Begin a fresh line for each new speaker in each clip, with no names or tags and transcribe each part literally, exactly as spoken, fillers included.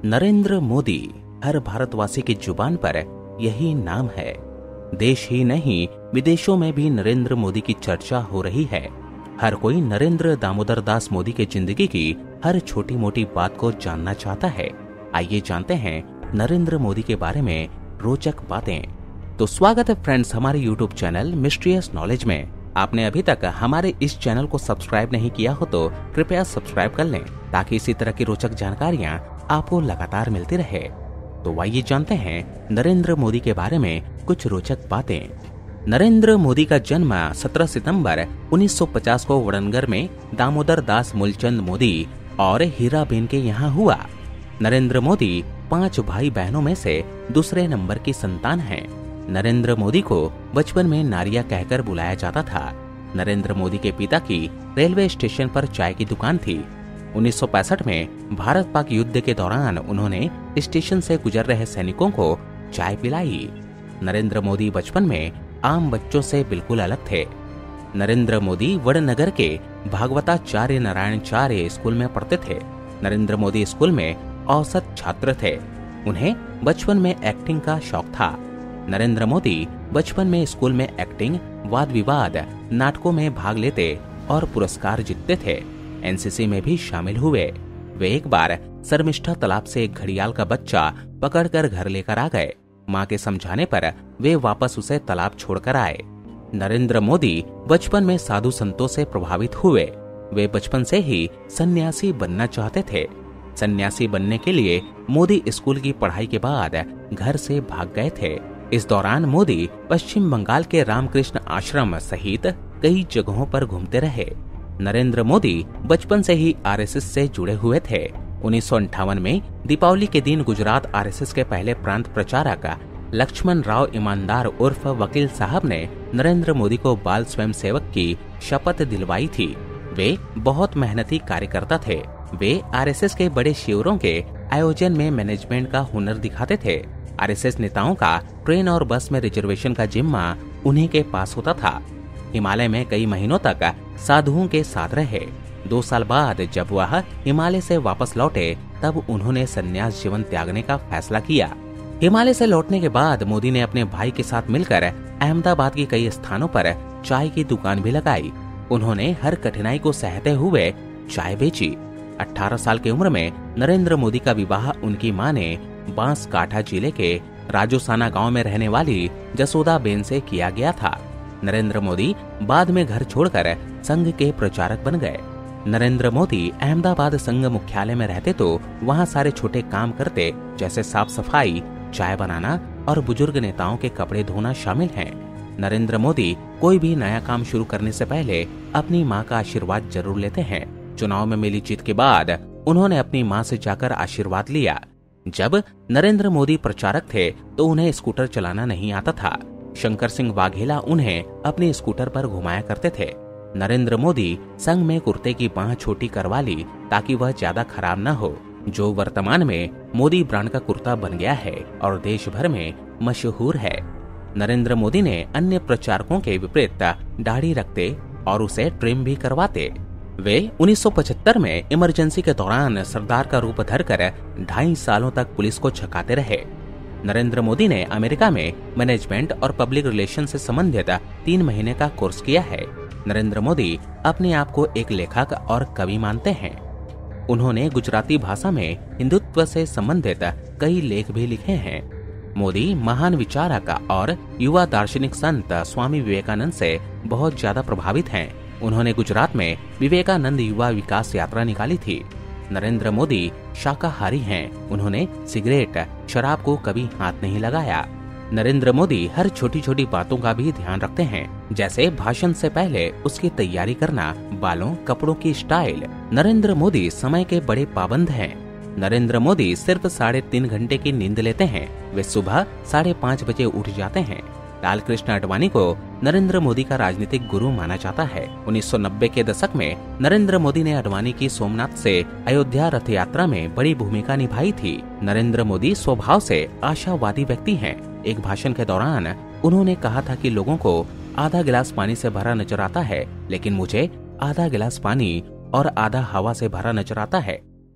नरेंद्र मोदी हर भारतवासी की जुबान पर यही नाम है। देश ही नहीं विदेशों में भी नरेंद्र मोदी की चर्चा हो रही है। हर कोई नरेंद्र दामोदर दास मोदी के जिंदगी की हर छोटी मोटी बात को जानना चाहता है। आइए जानते हैं नरेंद्र मोदी के बारे में रोचक बातें। तो स्वागत है फ्रेंड्स हमारे यूट्यूब चैनल मिस्टीरियस नॉलेज में। आपने अभी तक हमारे इस चैनल को सब्सक्राइब नहीं किया हो तो कृपया सब्सक्राइब कर लें ताकि इसी तरह की रोचक जानकारियां आपको लगातार मिलती रहे। तो आइए जानते हैं नरेंद्र मोदी के बारे में कुछ रोचक बातें। नरेंद्र मोदी का जन्म सत्रह सितंबर उन्नीस सौ पचास को वड़नगर में दामोदर दास मूलचंद मोदी और हीराबेन के यहाँ हुआ। नरेंद्र मोदी पांच भाई बहनों में से दूसरे नंबर की संतान हैं। नरेंद्र मोदी को बचपन में नारिया कहकर बुलाया जाता था। नरेंद्र मोदी के पिता की रेलवे स्टेशन पर चाय की दुकान थी। उन्नीस सौ पैंसठ में भारत पाक युद्ध के दौरान उन्होंने स्टेशन से गुजर रहे सैनिकों को चाय पिलाई। नरेंद्र मोदी बचपन में आम बच्चों से बिल्कुल अलग थे। नरेंद्र मोदी वड़नगर के भागवताचार्य नारायणचार्य स्कूल में पढ़ते थे। नरेंद्र मोदी स्कूल में औसत छात्र थे। उन्हें बचपन में एक्टिंग का शौक था। नरेंद्र मोदी बचपन में स्कूल में एक्टिंग, वाद विवाद, नाटकों में भाग लेते और पुरस्कार जीतते थे। एनसीसी में भी शामिल हुए। वे एक बार शर्मिष्ठा तालाब से एक घड़ियाल का बच्चा पकड़कर घर लेकर आ गए। मां के समझाने पर वे वापस उसे तालाब छोड़कर आए। नरेंद्र मोदी बचपन में साधु संतों से प्रभावित हुए। वे बचपन से ही सन्यासी बनना चाहते थे। सन्यासी बनने के लिए मोदी स्कूल की पढ़ाई के बाद घर से भाग गए थे। इस दौरान मोदी पश्चिम बंगाल के रामकृष्ण आश्रम सहित कई जगहों पर घूमते रहे। नरेंद्र मोदी बचपन से ही आरएसएस से जुड़े हुए थे। उन्नीस सौ अंठावन में दीपावली के दिन गुजरात आरएसएस के पहले प्रांत प्रचारक लक्ष्मण राव ईमानदार उर्फ वकील साहब ने नरेंद्र मोदी को बाल स्वयं सेवक की शपथ दिलवाई थी। वे बहुत मेहनती कार्यकर्ता थे। वे आरएसएस के बड़े शिविरों के आयोजन में मैनेजमेंट का हुनर दिखाते थे। आरएसएस नेताओं का ट्रेन और बस में रिजर्वेशन का जिम्मा उन्हीं के पास होता था। हिमालय में कई महीनों तक साधुओं के साथ रहे। दो साल बाद जब वह हिमालय से वापस लौटे तब उन्होंने संन्यास जीवन त्यागने का फैसला किया। हिमालय से लौटने के बाद मोदी ने अपने भाई के साथ मिलकर अहमदाबाद के कई स्थानों पर चाय की दुकान भी लगाई। उन्होंने हर कठिनाई को सहते हुए चाय बेची। अठारह साल की उम्र में नरेंद्र मोदी का विवाह उनकी मां ने बांसकाठा जिले के राजोसाना गांव में रहने वाली जसोदा बेन से किया गया था। नरेंद्र मोदी बाद में घर छोड़कर संघ के प्रचारक बन गए। नरेंद्र मोदी अहमदाबाद संघ मुख्यालय में रहते तो वहां सारे छोटे काम करते जैसे साफ सफाई, चाय बनाना और बुजुर्ग नेताओं के कपड़े धोना शामिल हैं। नरेंद्र मोदी कोई भी नया काम शुरू करने से पहले अपनी मां का आशीर्वाद जरूर लेते हैं। चुनाव में मिली जीत के बाद उन्होंने अपनी मां से जाकर आशीर्वाद लिया। जब नरेंद्र मोदी प्रचारक थे तो उन्हें स्कूटर चलाना नहीं आता था। शंकर सिंह वाघेला उन्हें अपने स्कूटर पर घुमाया करते थे। नरेंद्र मोदी संघ में कुर्ते की बांह छोटी करवा ली ताकि वह ज्यादा खराब न हो, जो वर्तमान में मोदी ब्रांड का कुर्ता बन गया है और देश भर में मशहूर है। नरेंद्र मोदी ने अन्य प्रचारकों के विपरीत दाढ़ी रखते और उसे ट्रिम भी करवाते। वे उन्नीस सौ पचहत्तर में इमरजेंसी के दौरान सरदार का रूप धरकर ढाई सालों तक पुलिस को छकाते रहे। नरेंद्र मोदी ने अमेरिका में मैनेजमेंट और पब्लिक रिलेशन से संबंधित तीन महीने का कोर्स किया है। नरेंद्र मोदी अपने आप को एक लेखक और कवि मानते हैं। उन्होंने गुजराती भाषा में हिंदुत्व से संबंधित कई लेख भी लिखे हैं। मोदी महान विचारक और युवा दार्शनिक संत स्वामी विवेकानंद से बहुत ज्यादा प्रभावित हैं। उन्होंने गुजरात में विवेकानंद युवा विकास यात्रा निकाली थी। नरेंद्र मोदी शाकाहारी हैं। उन्होंने सिगरेट, शराब को कभी हाथ नहीं लगाया। नरेंद्र मोदी हर छोटी छोटी बातों का भी ध्यान रखते हैं, जैसे भाषण से पहले उसकी तैयारी करना, बालों, कपड़ों की स्टाइल। नरेंद्र मोदी समय के बड़े पाबंद हैं। नरेंद्र मोदी सिर्फ साढ़े तीन घंटे की नींद लेते हैं। वे सुबह साढ़े पाँच बजे उठ जाते हैं। लालकृष्ण आडवाणी को नरेंद्र मोदी का राजनीतिक गुरु माना जाता है। उन्नीस सौ नब्बे के दशक में नरेंद्र मोदी ने आडवाणी की सोमनाथ से अयोध्या रथ यात्रा में बड़ी भूमिका निभाई थी। नरेंद्र मोदी स्वभाव से आशावादी व्यक्ति हैं। एक भाषण के दौरान उन्होंने कहा था कि लोगों को आधा गिलास पानी से भरा नजर आता है, लेकिन मुझे आधा गिलास पानी और आधा हवा से भरा नजर आता है।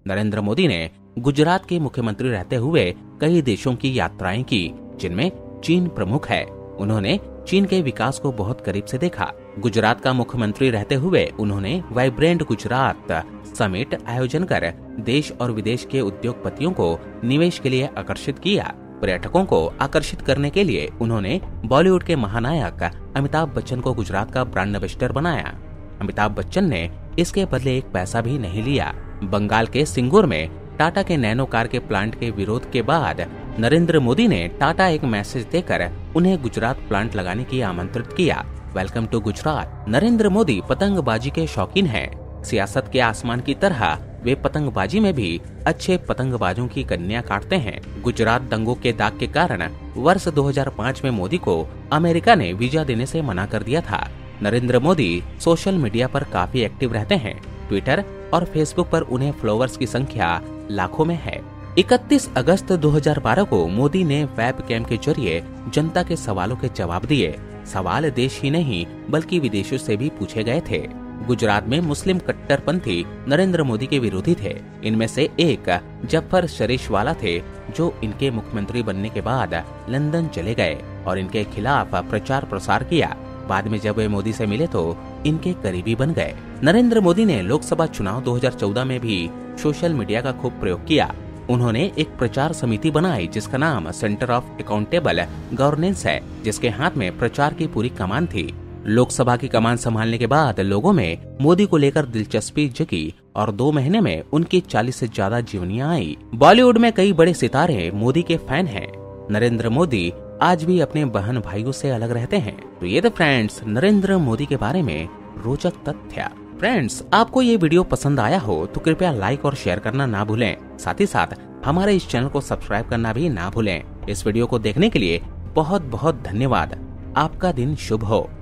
नरेंद्र मोदी ने गुजरात के मुख्यमंत्री रहते हुए कई देशों की यात्राएं की, जिनमें चीन प्रमुख है। उन्होंने चीन के विकास को बहुत करीब से देखा। गुजरात का मुख्यमंत्री रहते हुए उन्होंने वाइब्रेंट गुजरात समिट आयोजन कर देश और विदेश के उद्योगपतियों को निवेश के लिए आकर्षित किया। पर्यटकों को आकर्षित करने के लिए उन्होंने बॉलीवुड के महानायक अमिताभ बच्चन को गुजरात का ब्रांड एम्बेसडर बनाया। अमिताभ बच्चन ने इसके बदले एक पैसा भी नहीं लिया। बंगाल के सिंगूर में टाटा के नैनो कार के प्लांट के विरोध के बाद नरेंद्र मोदी ने टाटा एक मैसेज देकर उन्हें गुजरात प्लांट लगाने की आमंत्रित किया। Welcome to Gujarat. नरेंद्र मोदी पतंगबाजी के शौकीन हैं। सियासत के आसमान की तरह वे पतंगबाजी में भी अच्छे पतंगबाजों की कन्या काटते हैं। गुजरात दंगों के दाग के कारण वर्ष दो हज़ार पाँच में मोदी को अमेरिका ने वीजा देने से मना कर दिया था। नरेंद्र मोदी सोशल मीडिया पर काफी एक्टिव रहते हैं। ट्विटर और फेसबुक पर उन्हें फॉलोअर्स की संख्या लाखों में है। इकतीस अगस्त दो हज़ार बारह को मोदी ने वेब कैम के जरिए जनता के सवालों के जवाब दिए। सवाल देश ही नहीं बल्कि विदेशों से भी पूछे गए थे। गुजरात में मुस्लिम कट्टरपंथी नरेंद्र मोदी के विरोधी थे। इनमें से एक जफर शरीफवाला थे, जो इनके मुख्यमंत्री बनने के बाद लंदन चले गए और इनके खिलाफ प्रचार प्रसार किया। बाद में जब वे मोदी से मिले तो इनके करीबी बन गए। नरेंद्र मोदी ने लोकसभा चुनाव दो हज़ार चौदह में भी सोशल मीडिया का खूब प्रयोग किया। उन्होंने एक प्रचार समिति बनाई जिसका नाम सेंटर ऑफ अकाउंटेबल गवर्नेंस है, जिसके हाथ में प्रचार की पूरी कमान थी। लोकसभा की कमान संभालने के बाद लोगों में मोदी को लेकर दिलचस्पी जगी और दो महीने में उनकी चालीस से ज्यादा जीवनियां आई। बॉलीवुड में कई बड़े सितारे मोदी के फैन हैं। नरेंद्र मोदी आज भी अपने बहन भाइयों से अलग रहते हैं। तो ये थे फ्रेंड्स नरेंद्र मोदी के बारे में रोचक तथ्य। फ्रेंड्स, आपको ये वीडियो पसंद आया हो तो कृपया लाइक और शेयर करना ना भूलें। साथ ही साथ हमारे इस चैनल को सब्सक्राइब करना भी ना भूलें। इस वीडियो को देखने के लिए बहुत बहुत धन्यवाद। आपका दिन शुभ हो।